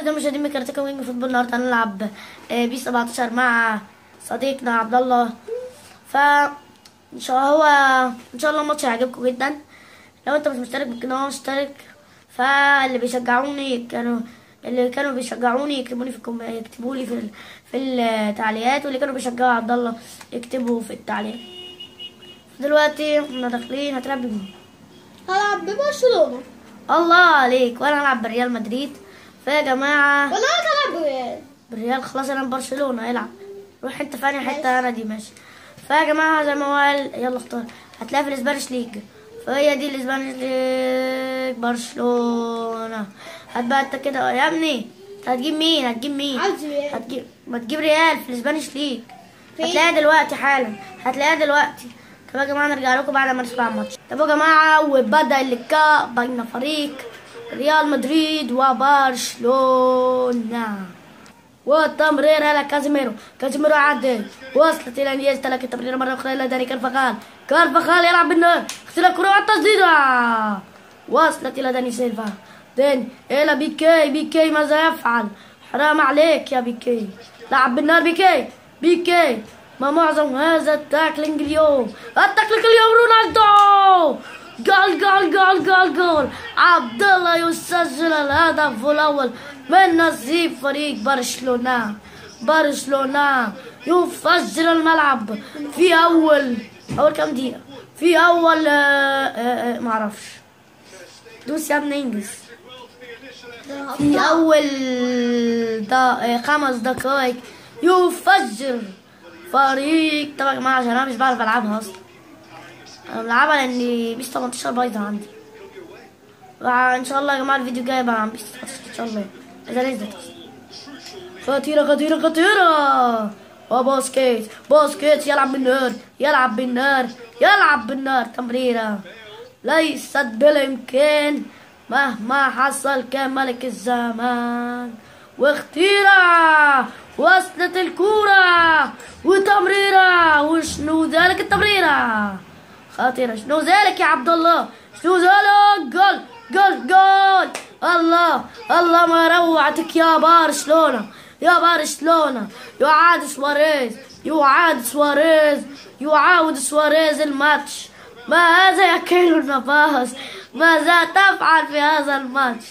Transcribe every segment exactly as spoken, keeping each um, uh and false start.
أعزائي المشاهدين من كاراتيه وينج فوتبول. النهارده هنلعب بي سبعتاشر مع صديقنا عبد الله. ف ان شاء الله هو ان شاء الله الماتش هيعجبكم جدا. لو انت مش مشترك بالقناه اشترك. فاللي بيشجعوني كانوا اللي كانوا بيشجعوني يكتبوا لي في الكم... يكتبوا لي في ال... في التعليقات، واللي كانوا بيشجعوا عبد الله يكتبوا في التعليقات. دلوقتي احنا داخلين. هتلعب بمين؟ هلعب ببرشلونة. الله عليك. وانا هلعب بريال مدريد. فيا جماعه ولا انا هلعب بريال. بالريال خلاص. انا برشلونه. العب روح انت في انهي حته. انا دي ماشي. فيا جماعه زي ما هو قال يلا اختار. هتلاقي في الاسبانيش ليج. فهي دي الاسبانيش ليج برشلونه. هات بقى انت كده يا ابني. هتجيب مين؟ هتجيب مين؟ عايز ريال. هتجيب ما تجيب ريال في الاسبانيش ليج. فين؟ هتلاقيها دلوقتي حالا. هتلاقيها دلوقتي. طب يا جماعه نرجع لكم بعد ما نسمع الماتش. طب يا جماعه وبدا اللقاء بين فريق ريال مدريد وبرشلونه. والتمرير على كازيميرو. كازيميرو عدى وصلت الى انيستا، لكن التمرير مره اخرى الى داني كارفاخال. كارفاخال يلعب بالنار. اختراق الكره والتسديده وصلت الى داني سيلفا. داني الى بيكي. بيكي ماذا يفعل؟ حرام عليك يا بيكي. لعب بالنار بيكي. بيكي ما معظم هذا التاكلينج اليوم. التاكلينج اليوم رونالدو. جول جول جول جول جول. عبد الله يسجل الهدف الاول من نصيب فريق برشلونة. برشلونة يفجر الملعب في اول اول كام دقيقة. في اول آآ آآ معرفش. دوس يا ابني انجز. في اول دا خمس دقائق يفجر فريق. طبعا يا جماعة عشان انا مش بعرف العبها اصلا. انا بلعبها لاني بيس تمنتاشر بايظة عندي. ان شاء الله يا جماعة الفيديو الجاي بقى عن بيس تمنتاشر ان شاء الله اذا نزلت اصلا. خطيرة خطيرة خطيرة. وبوسكيت. بوسكيت يلعب بالنار. يلعب بالنار. يلعب بالنار. تمريرة ليست بالامكان مهما حصل كملك الزمان. واختيرة وصلت الكورة وتمريرة. وشنو ذلك التمريرة خطيرة. شنو ذلك يا عبد الله؟ شنو ذلك؟ جول جول جول. الله الله ما روعتك يا برشلونة. يا برشلونة يعاد سواريز. يعاد سواريز. يعاود سواريز الماتش. ما هذا يا كيلو نافاس؟ ماذا تفعل في هذا الماتش؟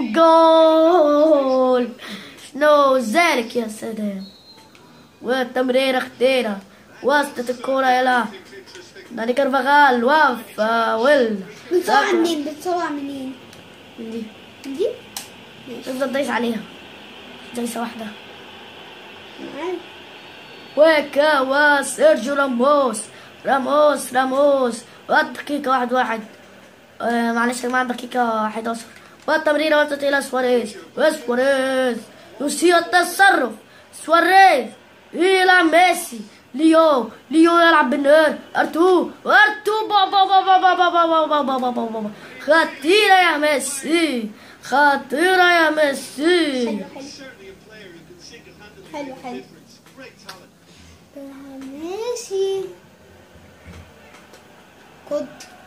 وجول. شنو ذلك يا سلام. والتمريرة اختيرة وصلت الكرة إلى داني كارفاخال وفاول. بتصور منين؟ بتصور منين؟ من دي. من دي؟ تفضل دايس عليها دايسة واحدة. معاك. وكا وسيرجيو راموس. راموس راموس. والدقيقة واحد واحد. آه معلش يا جماعة دقيقة حداشر. والتمريرة وصلت إلى سواريز. وسواريز يسيء التصرف. سواريز إلى ميسي. ليو. ليو يلعب بالنار. ارتو ارتو بابا بابا بابا بابا بابا بابا بابا. خطيرة يا ميسي. خطيرة يا ميسي. حلو حلو ماشي. خد.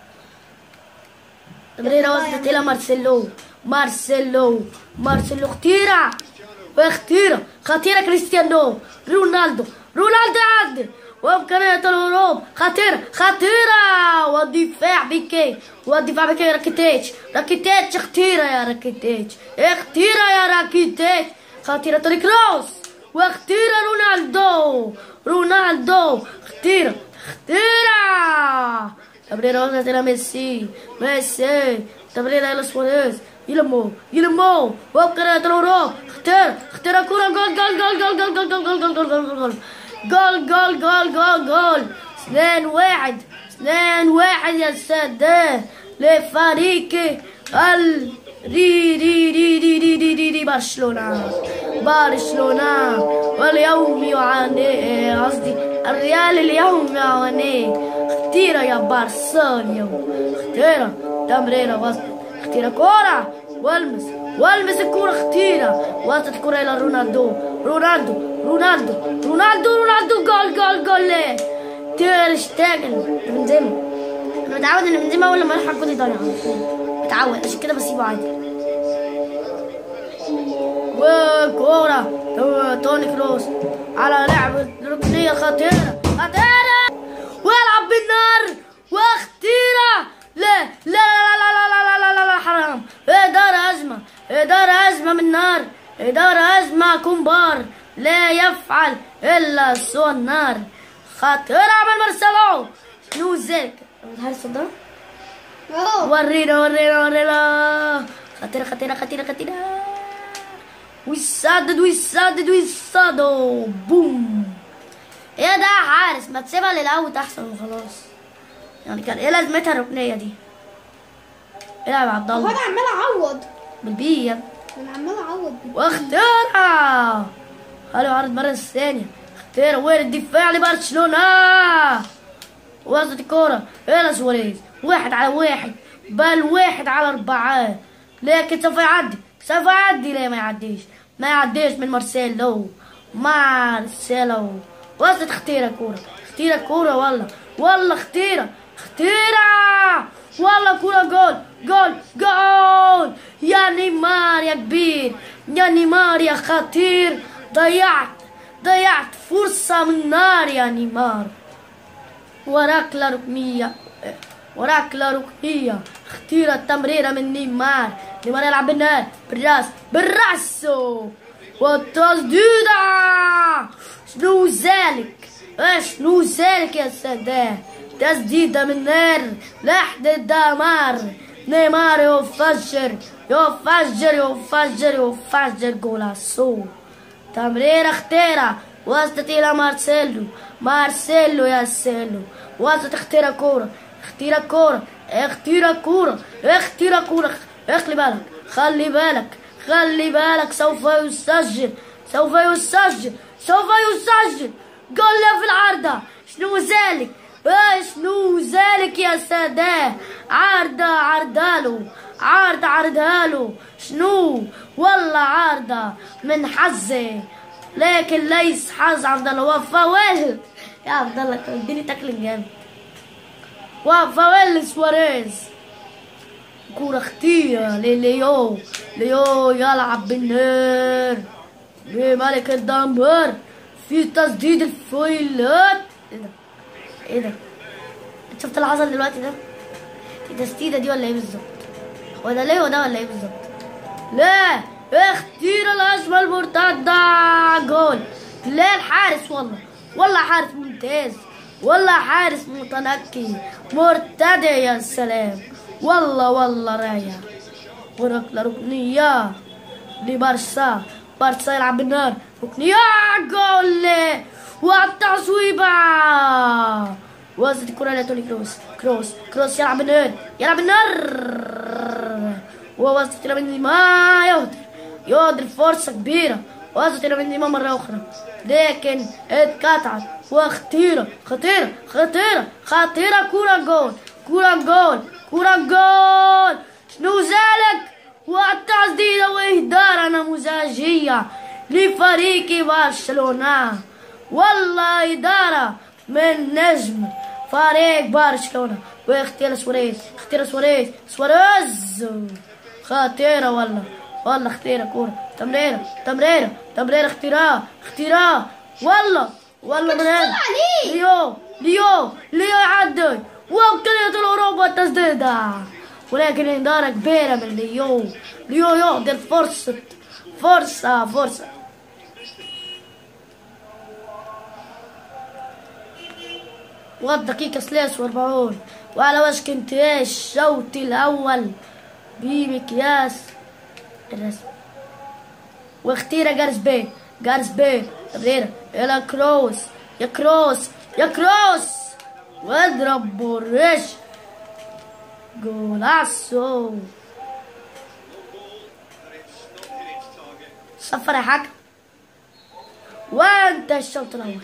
تمريرة وصلت إلى مارسيلو. مارسيلو. مارسيلو اختيرة. واختيرة خطيرة. كريستيانو رونالدو. رونالدو عد وإمكانية الهروب. خطيرة خطيرة. والدفاع بيكي. والدفاع بيكي. راكيتيتش. راكيتيتش اختيرة يا راكيتيتش. اختيرة يا راكيتيتش. خطيرة توني كروس. واختيرة رونالدو. رونالدو اختيرة اختيرة. تمريرة وصلت إلى ميسي. ميسي. تمريرة إلى سواريز. يلمو يلمو وإمكانية الهروب. اختير اختير كورة. جول جول جول جول جول جول جول جول جول جول جول جول جول جول جول جول. اثنين واحد. اثنين واحد يا سادة لفريق ال ري ري ري ري ري ري ري ري برشلونة. برشلونة واليوم يعاني قصدي الريال اليوم يعاني. اختيرة يا بارسا اليوم. اختيرة تمريرة وصلت. اختيرة كورة والمس والمس الكورة. اختيرة وصلت الكورة إلى رونالدو. رونالدو رونالدو رونالدو رونالدو. جول جول جول. ليه تير شتاجن بنزيما. انا متعود ان بنزيما اول لما يلحق جول يضيع. متعود عشان كده بسيبه عادي. وكورة توني كروس على لعبة ركنية خطيرة خطيرة، ويلعب بالنار واختيرة. لا لا لا لا لا لا لا لا لا حرام. إدارة أزمة، إدارة أزمة من نار، إدارة أزمة كومبار لا يفعل إلا سوى النار. خطيرة من مارسيلو. شنو ذاك؟ الحارس ده؟ ورينا ورينا ورينا. خطيرة خطيرة خطيرة خطيرة. ويسدد ويسدد ويسدد بوم. ايه ده يا حارس؟ ما تسيبها للاوت احسن وخلاص. يعني كان ايه لازمتها الركنيه دي؟ العب يا عبد الله. انا عمال اعوض بالبي يا انا عمال اعوض واختارها. حلو عرض المره الثانيه. اختار وين الدفاع لبرشلونه. وسط الكوره الى سواريز. واحد على واحد، بل واحد على اربعه، لكن سوف يعدي سوف يعدي. لا ما يعديش ما يعديش من مارسيلو. مارسيلو وسط اختيرة كورة اختيرة كورة والله والله اختيرة اختيرة والله كورة. جول جول جول يا نيمار يا كبير، يا نيمار يا خطير. ضيعت ضيعت فرصة من نار يا نيمار. وركلة ركنية وركلة ركنية. اختيرة تمريرة من نيمار. نيمار يلعب بالنار بالراس بالراس والتسديدة. شنو ذلك؟ شنو ذلك يا سادة؟ تسديدة من نار لحد الدمار. نيمار يفجر يفجر يفجر يفجر جولاسو. تمريرة اختيرة وصلت إلى مارسيلو. مارسيلو يا سيلو وصلت اختيرة كورة اختيرة كورة اختيرة كورة اختيرة كورة. اخلي بالك خلي بالك خلي بالك. سوف يسجل سوف يسجل سوف يسجل. جول في العارضة. شنو ذلك؟ شنو ذلك يا سادة؟ عارضة عرضالو عارضة عرضالو. شنو والله عارضة من حظي، لكن ليس حظ عبد الله. وفاول يا عبد الله اديني تاكل جامد. وفاول سواريز. كورة اختيرة لليو. ليو يلعب بالنار بملك الدمار في تسديد الفويلات. ايه ده؟ ايه ده؟ انت شفت اللي حصل دلوقتي ده؟ دي تسديدة دي ولا ايه بالظبط؟ هو ده ليه وده ولا ايه بالظبط؟ لا اختيرة الهجمة المرتدة. جول. لا الحارس والله والله حارس ممتاز والله حارس متنكي مرتدى. يا سلام والله والله رايع. وركلة ركنية لبارسا. بارسا يلعب بالنار ركنية. جول والتصويبة. وصلت الكرة لتوني كروس. كروس كروس يلعب بالنار يلعب بالنار. ووصلت إلى بنزيما. يهدر يهدر فرصة كبيرة. وصلت إلى بنزيما مرة أخرى لكن اتقطعت. واختيرة خطيرة خطيرة خطيرة. كورة جول كورة جول كورة جول. شنو ذلك؟ والتسديدة وإهدار نموذجية لفريق برشلونة. والله إدارة من نجم فريق برشلونة. واختيار سواريز اختيار سواريز سواريز. خطيرة والله والله خطيرة. كورة تمريرة تمريرة تمريرة اختراع اختراع والله والله من هنا. ليو ليو ليو يعدي وبطولة الأوروبا التسديدة، ولكن إدارة كبيرة من ليو. ليو يهدر فرصة فرصة فرصة. والدقيقة ثلاثة وأربعين وعلى وشك انتهاء الشوط الأول بمقياس الرسمي. واختيرة جارس بيل جارس بيل تمريرة إلى كروس. يا كروس يا كروس واضرب بالرش. جولاسو. صفر يا حكم. وانت الشوط الأول.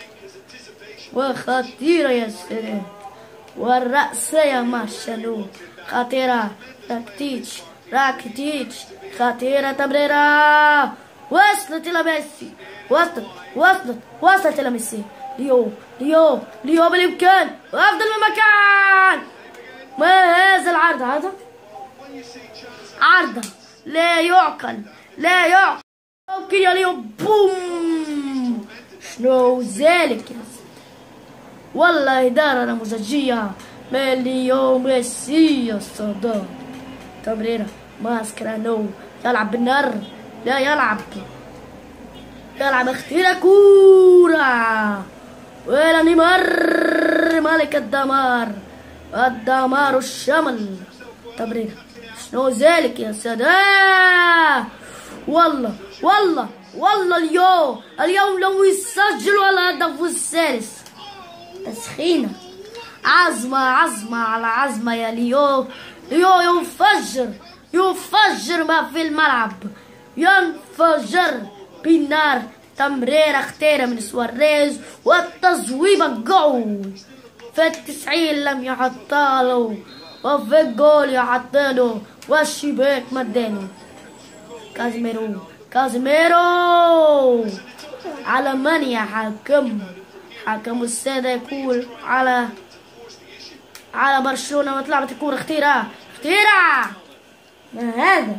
وخطيرة يا سلام. والرأسية مارشالو خطيرة. راكتيتش راكتيتش خطيرة. تمريرة وصلت إلى ميسي. وصلت وصلت وصلت إلى ميسي. ليو ليو ليو بالإمكان وأفضل من مكان. ما هذا العرض؟ هذا عرضة لا يعقل لا يعقل. ممكن يا ليو. بوم. شنو ذلك يا سيدي؟ والله إدارة نموذجية من ليو ميسي يا صدام. تمريرة ماسكرانو يلعب بالنار. لا يلعب يلعب اختيار كورة ولا نيمار ملك الدمار الدمار الشمل. تمريرة شنو ذلك يا سادة؟ والله والله والله اليوم اليوم لو يسجلوا الهدف الثالث تسخينة. عزمة عزمة على عزمة يا ليو. ليو يفجر يفجر ما في الملعب ينفجر بالنار. تمريرة اختيرة من سواريز والتصويبة جول في التسعين لم يحطها له وفي الجول يحطله والشباك مدانه. كازيميرو كازيميرو على من يا حاكم؟ حاكم السادة يقول على على برشلونة واتلعبت الكورة. اختيرة اختيرة ما هذا؟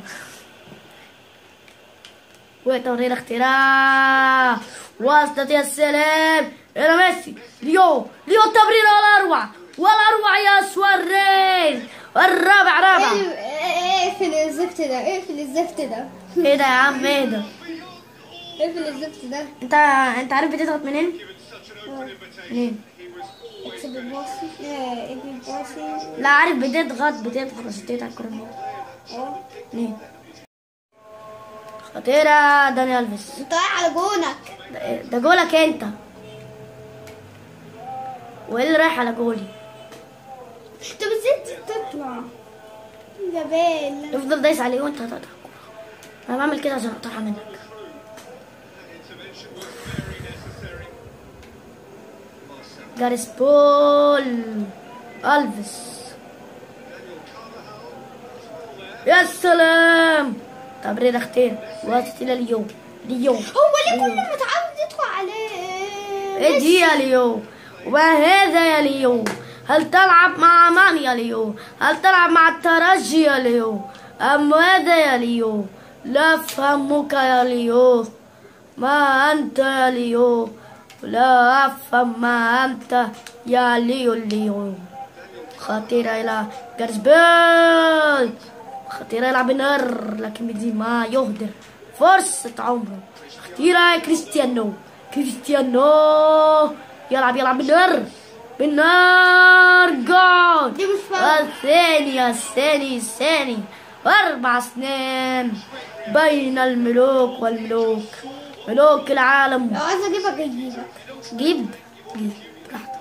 وتمرير اختراع وسط يا سلام الى ميسي. ليو ليو تمرير ولا اروع ولا اروع يا سواريز. الرابع رابع. اقفل الزفت ده اقفل الزفت ده. ايه ده يا عم ايه ده؟ اقفل الزفت ده. انت انت عارف بتضغط منين؟ منين؟ اكسب الباصي. اه ابني الباصي. لا عارف بتضغط بتضغط عشان تقطع الكورة منين؟ اه منين؟ خطيرة داني ألفيس. انت رايح على جونك. ده, ده جولك انت. وايه اللي رايح على جولي؟ انت ازاي تطلع؟ جبال. افضل دايس عليه وانت هتقطع الكورة. انا بعمل كده عشان اقطعها منك. جاريس بول ألفيس. يا سلام تمرير اختير واسط الى ليو. ليو هو ليه كل ما تعود يدخل عليه؟ ايه دي يا ليو؟ وهذا يا ليو هل تلعب مع من يا ليو؟ هل تلعب مع الترجي يا ليو ام ماذا يا ليو؟ لا افهمك يا ليو. ما انت يا ليو؟ لا افهم ما انت يا ليو. ليو خطيرة الى جاريث بيل. خطيرة يلعب بالنار لكن بنزيما يهدر فرصة عمره. خطيرة يا كريستيانو. كريستيانو يلعب يلعب بالنار بالنار جول. الثاني الثاني الثاني. أربع سنين بين الملوك والملوك ملوك العالم. لو عايز اجيبك اجيبك. جيب جيب براحتك.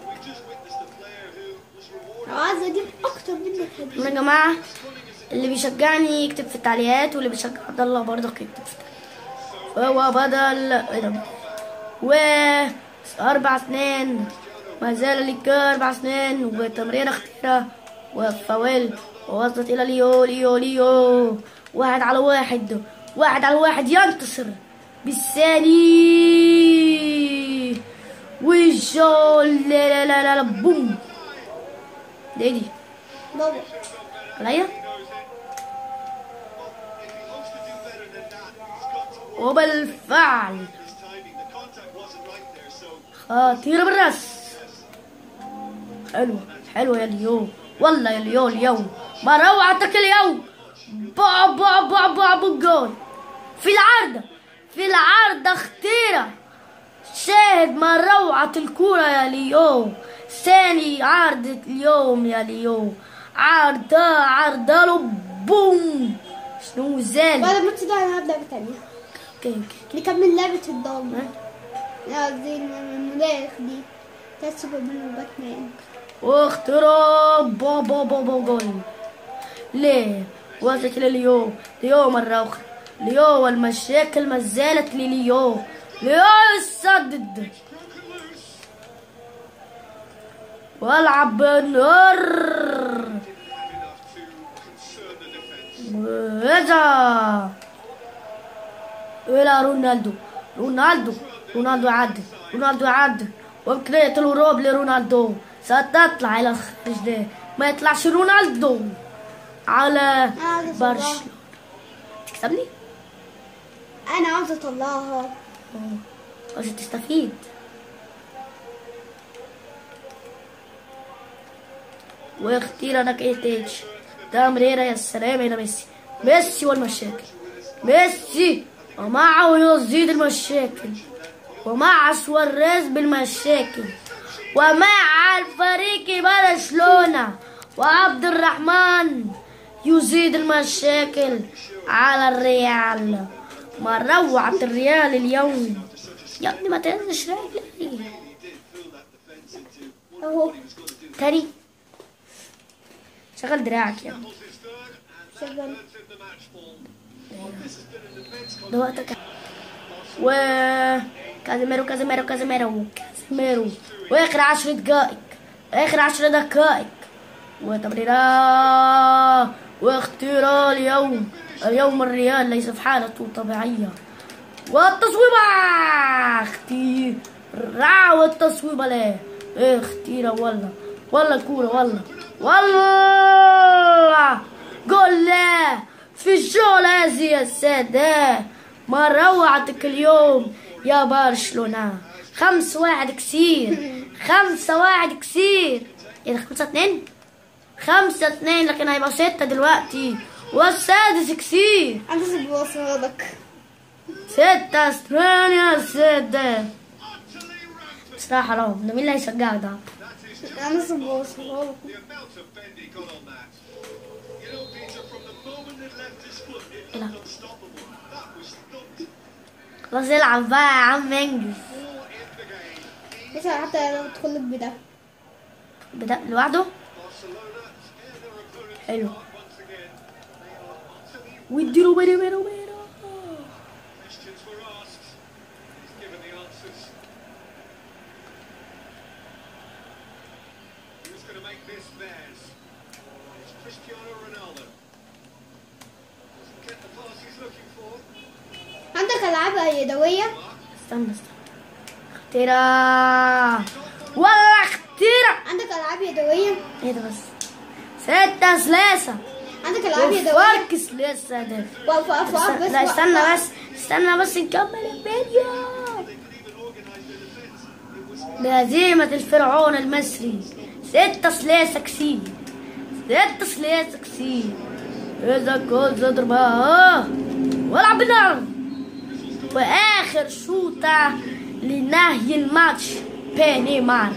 لو عايز اجيب اكتر منك هجيب. يا جماعة اللي بيشجعني يكتب في التعليقات واللي بيشجع عبد الله برضه يكتب في التعليقات. فهو بدل ايه ده؟ و أربع سنين ما زال لك أربع سنين وتمرير اختيرة وفاول ووصلت إلى ليو. ليو ليو واحد على واحد واحد على واحد ينتصر بالثاني والجول. لا لا لا لا بوم. ده ايه دي؟ بابا عليا وبالفعل خطيرة بالراس. حلوة حلوة يا ليو والله يا ليو. اليوم ما روعتك اليوم. با با با با بالجول في العارضة في العارضة اختيرة. شاهد ما روعة الكورة يا ليو. ثاني عارضة اليوم يا ليو. عارضة عارضة له بوم. شنو ذلك؟ بعد الماتش ده انا هلعب لعبة تانية. اوكي اوكي نكمل لعبة الضامن. لا دي الملاك دي بتاعت سوبرمان وباتمان. واختراب با با با با جول. ليه؟ وصلت لليو. ليو مرة أخرى. ليو والمشاكل ما زالت لليو. ليو يسدد والعب بالنار. وإذا إلى رونالدو. رونالدو رونالدو يعدي رونالدو يعدي ويمكن يقتل الهروب لرونالدو. ستطلع إلى الخارج ده ما يطلعش رونالدو على برشلونة. تكسبني؟ انا عاوزه اطلعها عشان تستفيد. واختير انا كيتيتش تمريرة. يا سلام الى ميسي. ميسي والمشاكل. ميسي ومعه يزيد المشاكل، ومع سواريز بالمشاكل، ومع الفريق برشلونة وعبد الرحمن يزيد المشاكل على الريال. ما روعة الريال اليوم. يا ابني ما تنزلش رجلي اهو. تاني. شغل دراعك يا ابني. شغل. ده وقتك. و كازيميرو كازيميرو كازيميرو كازيميرو واخر عشر دقائق، اخر عشر دقائق وتمريرة واختيار اليوم. اليوم الريال ليس في حالته طبيعية. والتصويبة اختيرة والتصويبة لا اختيرة ولا ولا الكورة ولا والله جول لا في الشغل هذه يا سادة. ما روعتك اليوم يا برشلونة. خمسة واحد كسير. خمسة واحد كسير. ايه ده خمسة اتنين؟ خمسة اتنين لكن هيبقى ستة دلوقتي. والسادس كسير. انا لسه بوصلك. ستة اتنين يا سادة. بصراحة حرام. ده مين اللي هيشجعك ده؟ انا لسه بوصلك. خلاص العب بقى يا عم انجز. بس حتى لو تدخل لك بده بدا لوحده حلو. واديله بيرو بيرو بيرو. عندك العاب يدويه؟ استنى استنى. اختراع ولا اختراع. عندك العاب يدويه؟ ايه ده بس. ستة ثلاثة. عندك العاب يدويه؟ فرق ثلاثة ده. وقف وقف وقف بس. لا استنى بس استنى بس نكمل الفيديو. بهزيمة الفرعون المصري ستة ثلاثة كسير. ستة ثلاثة كسير. إذا كنت ضربها والعب بالنار. وآخر شوطة لنهي الماتش بنيمار.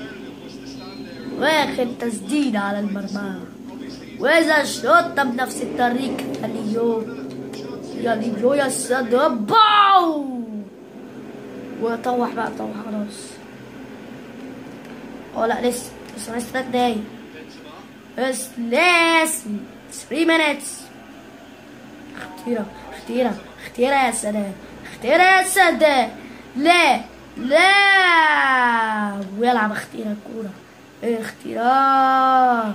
واخر تسديدة على المرمى. وإذا شوطة بنفس الطريقة اليوم يا ليو يا سادة باو. وطوح بقى طوح خلاص. اه لا لسه لسه لسه تلات دقايق. بس لسه ثلاثة minutes. اختيرة اختيرة اختيرة يا سلام. اختيرة يا سادة. لا لا ويلعب اختيرة الكورة. اختيرة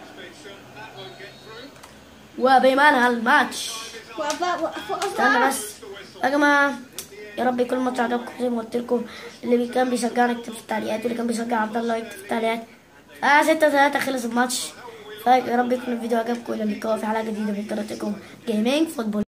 وبمنها الماتش. وقف وقف وقف. استنى بس يا جماعة. يا رب يكون الماتش عجبكم زي ما قلت لكم. اللي كان بيشجعنا يكتب في التعليقات، واللي كان بيشجع عبد الله يكتب في التعليقات. اه ستة ثلاثة خلص الماتش. فيا رب يكون الفيديو عجبكم. الى اللقاء في حلقة جديدة من قناتكم جيمنج فوتبول.